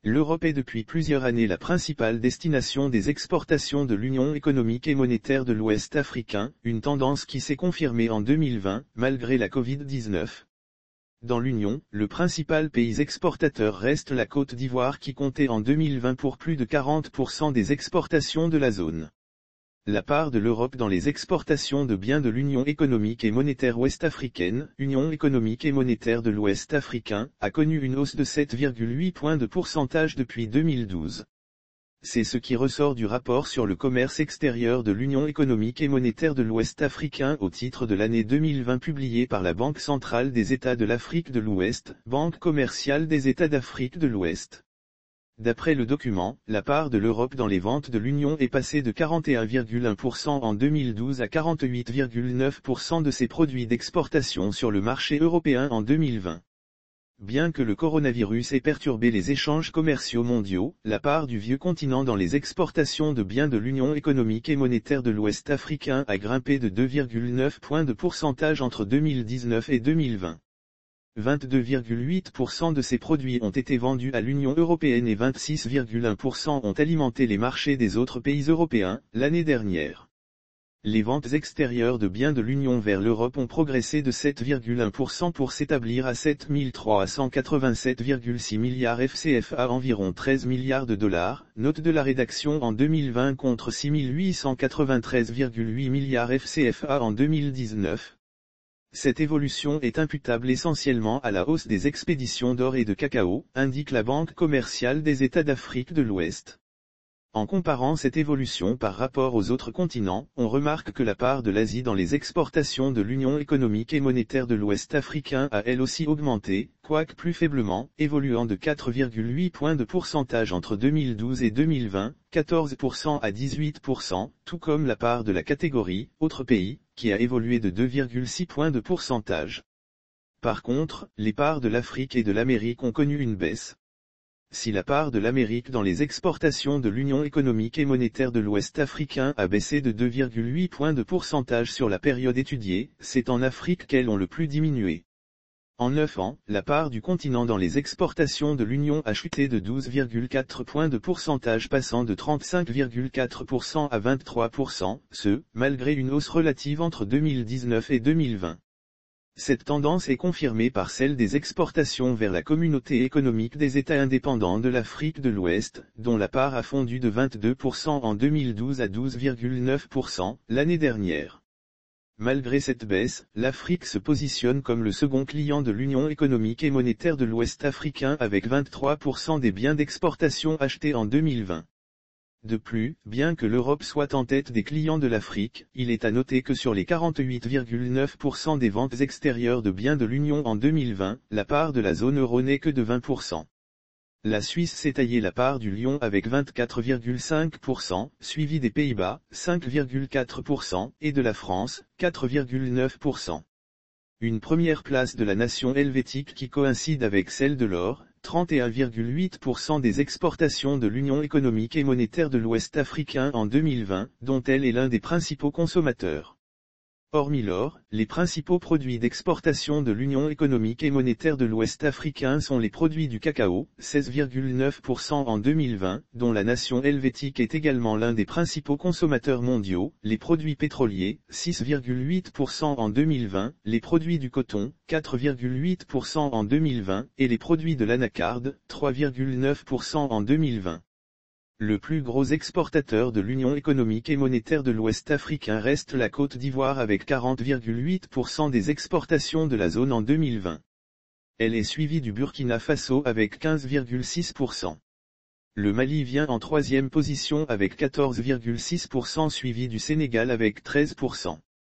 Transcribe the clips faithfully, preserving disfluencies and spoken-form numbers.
L'Europe est depuis plusieurs années la principale destination des exportations de l'Union économique et monétaire de l'Ouest africain, une tendance qui s'est confirmée en deux mille vingt, malgré la covid dix-neuf. Dans l'Union, le principal pays exportateur reste la Côte d'Ivoire qui comptait en deux mille vingt pour plus de quarante pour cent des exportations de la zone. La part de l'Europe dans les exportations de biens de l'Union économique et monétaire ouest-africaine, Union économique et monétaire de l'Ouest africain, a connu une hausse de sept virgule huit points de pourcentage depuis deux mille douze. C'est ce qui ressort du rapport sur le commerce extérieur de l'Union économique et monétaire de l'Ouest africain au titre de l'année deux mille vingt publié par la Banque centrale des États de l'Afrique de l'Ouest, Banque commerciale des États d'Afrique de l'Ouest. D'après le document, la part de l'Europe dans les ventes de l'Union est passée de quarante et un virgule un pour cent en deux mille douze à quarante-huit virgule neuf pour cent de ses produits d'exportation sur le marché européen en deux mille vingt. Bien que le coronavirus ait perturbé les échanges commerciaux mondiaux, la part du vieux continent dans les exportations de biens de l'Union économique et monétaire de l'Ouest africain a grimpé de deux virgule neuf points de pourcentage entre deux mille dix-neuf et deux mille vingt. vingt-deux virgule huit pour cent de ces produits ont été vendus à l'Union européenne et vingt-six virgule un pour cent ont alimenté les marchés des autres pays européens, l'année dernière. Les ventes extérieures de biens de l'Union vers l'Europe ont progressé de sept virgule un pour cent pour s'établir à sept mille trois cent quatre-vingt-sept virgule six milliards F C F A, environ treize milliards de dollars, note de la rédaction en deux mille vingt contre six mille huit cent quatre-vingt-treize virgule huit milliards F C F A en deux mille dix-neuf. Cette évolution est imputable essentiellement à la hausse des expéditions d'or et de cacao, indique la Banque commerciale des États d'Afrique de l'Ouest. En comparant cette évolution par rapport aux autres continents, on remarque que la part de l'Asie dans les exportations de l'Union économique et monétaire de l'Ouest africain a elle aussi augmenté, quoique plus faiblement, évoluant de quatre virgule huit points de pourcentage entre deux mille douze et deux mille vingt, quatorze pour cent à dix-huit pour cent, tout comme la part de la catégorie « Autres pays », qui a évolué de deux virgule six points de pourcentage. Par contre, les parts de l'Afrique et de l'Amérique ont connu une baisse. Si la part de l'Amérique dans les exportations de l'Union économique et monétaire de l'Ouest africain a baissé de deux virgule huit points de pourcentage sur la période étudiée, c'est en Afrique qu'elles ont le plus diminué. En neuf ans, la part du continent dans les exportations de l'Union a chuté de douze virgule quatre points de pourcentage, passant de trente-cinq virgule quatre pour cent à vingt-trois pour cent, ce, malgré une hausse relative entre deux mille dix-neuf et deux mille vingt. Cette tendance est confirmée par celle des exportations vers la communauté économique des États indépendants de l'Afrique de l'Ouest, dont la part a fondu de vingt-deux pour cent en deux mille douze à douze virgule neuf pour cent, l'année dernière. Malgré cette baisse, l'Afrique se positionne comme le second client de l'Union économique et monétaire de l'Ouest africain avec vingt-trois pour cent des biens d'exportation achetés en deux mille vingt. De plus, bien que l'Europe soit en tête des clients de l'Afrique, il est à noter que sur les quarante-huit virgule neuf pour cent des ventes extérieures de biens de l'Union en deux mille vingt, la part de la zone euro n'est que de vingt pour cent. La Suisse s'est taillée la part du lion avec vingt-quatre virgule cinq pour cent, suivi des Pays-Bas, cinq virgule quatre pour cent, et de la France, quatre virgule neuf pour cent. Une première place de la nation helvétique qui coïncide avec celle de l'or, trente et un virgule huit pour cent des exportations de l'Union économique et monétaire de l'Ouest africain en deux mille vingt, dont elle est l'un des principaux consommateurs. Hormis l'or, les principaux produits d'exportation de l'Union économique et monétaire de l'Ouest africain sont les produits du cacao, seize virgule neuf pour cent en deux mille vingt, dont la nation helvétique est également l'un des principaux consommateurs mondiaux, les produits pétroliers, six virgule huit pour cent en deux mille vingt, les produits du coton, quatre virgule huit pour cent en deux mille vingt, et les produits de l'anacarde, trois virgule neuf pour cent en deux mille vingt. Le plus gros exportateur de l'Union économique et monétaire de l'Ouest africain reste la Côte d'Ivoire avec quarante virgule huit pour cent des exportations de la zone en deux mille vingt. Elle est suivie du Burkina Faso avec quinze virgule six pour cent. Le Mali vient en troisième position avec quatorze virgule six pour cent, suivi du Sénégal avec treize pour cent.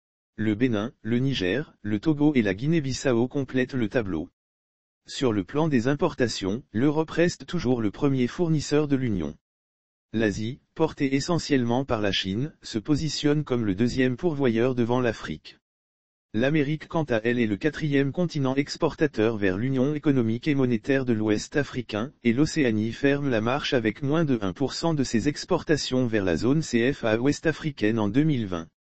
Le Bénin, le Niger, le Togo et la Guinée-Bissau complètent le tableau. Sur le plan des importations, l'Europe reste toujours le premier fournisseur de l'Union. L'Asie, portée essentiellement par la Chine, se positionne comme le deuxième pourvoyeur devant l'Afrique. L'Amérique quant à elle est le quatrième continent exportateur vers l'Union économique et monétaire de l'Ouest africain, et l'Océanie ferme la marche avec moins de un pour cent de ses exportations vers la zone C F A ouest africaine en deux mille vingt.